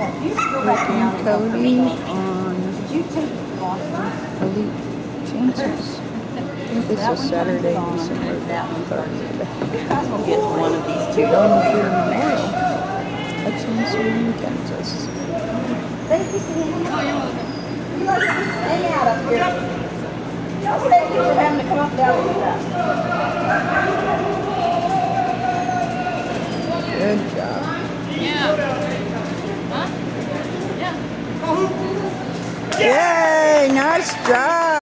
Cody on Elite Chances. I think this is Saturday, December 3rd. Gets one of these two. Going here tomorrow. Hutchinson, Kansas. Thank you, Cindy. You like to just hang out up here. Don't thank you for having to come up down with us. Good job. Yeah. Huh? Yeah. Yay! Nice job.